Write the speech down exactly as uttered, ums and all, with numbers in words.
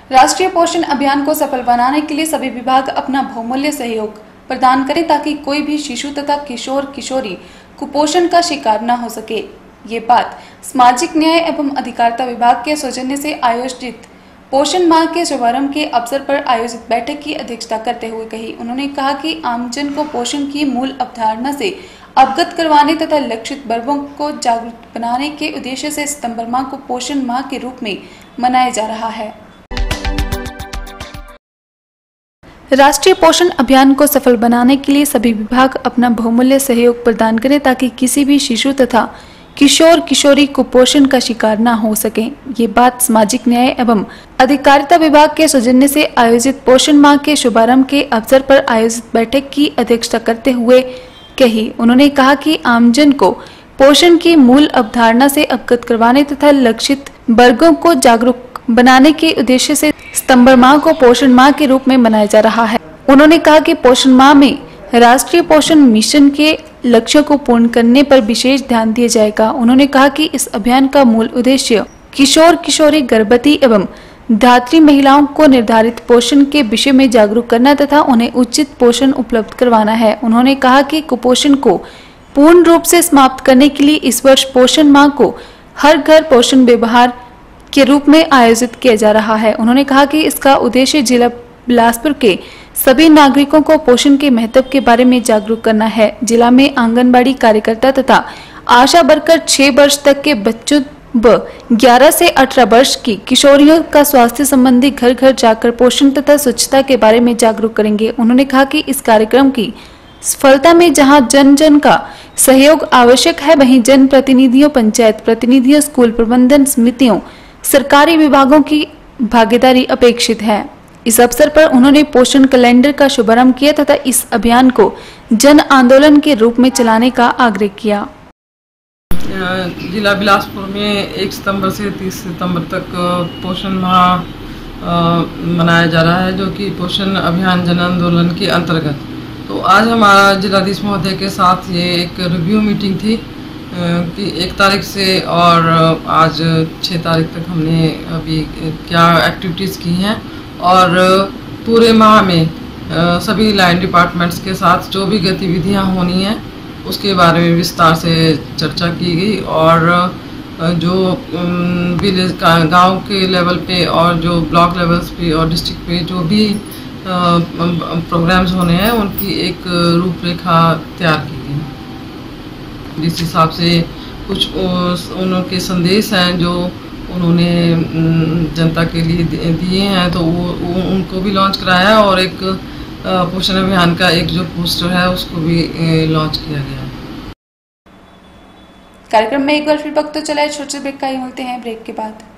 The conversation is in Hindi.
राष्ट्रीय पोषण अभियान को सफल बनाने के लिए सभी विभाग अपना बहुमूल्य सहयोग प्रदान करें ताकि कोई भी शिशु तथा किशोर किशोरी कुपोषण का शिकार न हो सके। ये बात सामाजिक न्याय एवं अधिकारिता विभाग के सौजन्य से आयोजित पोषण माह के शुभारंभ के अवसर पर आयोजित बैठक की अध्यक्षता करते हुए कही। उन्होंने कहा कि आमजन को पोषण की मूल अवधारणा से अवगत करवाने तथा लक्षित वर्गों को जागरूक बनाने के उद्देश्य से सितंबर माह को पोषण माह के रूप में मनाया जा रहा है। राष्ट्रीय पोषण अभियान को सफल बनाने के लिए सभी विभाग अपना बहुमूल्य सहयोग प्रदान करें ताकि किसी भी शिशु तथा किशोर किशोरी कुपोषण का शिकार न हो सके। ये बात सामाजिक न्याय एवं अधिकारिता विभाग के सौजन्य से आयोजित पोषण माह के शुभारंभ के अवसर पर आयोजित बैठक की अध्यक्षता करते हुए कही। उन्होंने कहा कि आमजन को पोषण की मूल अवधारणा से अवगत करवाने तथा लक्षित वर्गों को जागरूक बनाने के उद्देश्य से सितंबर माह को पोषण माह के रूप में मनाया जा रहा है। उन्होंने कहा कि पोषण माह में राष्ट्रीय पोषण मिशन के लक्ष्यों को पूर्ण करने पर विशेष ध्यान दिया जाएगा। उन्होंने कहा कि इस अभियान का मूल उद्देश्य किशोर किशोरी गर्भवती एवं धात्री महिलाओं को निर्धारित पोषण के विषय में जागरूक करना तथा उन्हें उचित पोषण उपलब्ध करवाना है। उन्होंने कहा कि कुपोषण को पूर्ण रूप से समाप्त करने के लिए इस वर्ष पोषण माह को हर घर पोषण व्यवहार के रूप में आयोजित किया जा रहा है। उन्होंने कहा कि इसका उद्देश्य जिला बिलासपुर के सभी नागरिकों को पोषण के महत्व के बारे में जागरूक करना है। जिला में आंगनबाड़ी कार्यकर्ता तथा आशा वर्कर छह वर्ष तक के बच्चों व ग्यारह से अठारह वर्ष की किशोरियों का स्वास्थ्य संबंधी घर घर जाकर पोषण तथा स्वच्छता के बारे में जागरूक करेंगे। उन्होंने कहा कि इस कार्यक्रम की सफलता में जहां जन जन का सहयोग आवश्यक है, वहीं जन प्रतिनिधियों, पंचायत प्रतिनिधियों, स्कूल प्रबंधन समितियों, सरकारी विभागों की भागीदारी अपेक्षित है। इस अवसर पर उन्होंने पोषण कैलेंडर का शुभारंभ किया तथा इस अभियान को जन आंदोलन के रूप में चलाने का आग्रह किया। जिला बिलासपुर में एक सितंबर से तीस सितंबर तक पोषण माह मनाया जा रहा है, जो कि पोषण अभियान जन आंदोलन के अंतर्गत। तो आज हमारा जिलाधीश महोदय के साथ ये एक रिव्यू मीटिंग थी कि एक तारीख से और आज छः तारीख तक हमने अभी क्या एक्टिविटीज़ की हैं और पूरे माह में सभी लाइन डिपार्टमेंट्स के साथ जो भी गतिविधियां होनी हैं उसके बारे में विस्तार से चर्चा की गई और जो विलेज का गाँव के लेवल पे और जो ब्लॉक लेवल्स पे और डिस्ट्रिक्ट पे जो भी प्रोग्राम्स होने हैं उनकी एक रूपरेखा तैयार की गई। जिस हिसाब से कुछ उनके संदेश हैं जो उन्होंने जनता के लिए दिए हैं, तो वो उनको भी लॉन्च कराया और एक पोषण अभियान का एक जो पोस्टर है उसको भी लॉन्च किया गया। कार्यक्रम में एक बार फिर वक्त तो चला है, छोटे ब्रेक का ही मिलते हैं ब्रेक के बाद।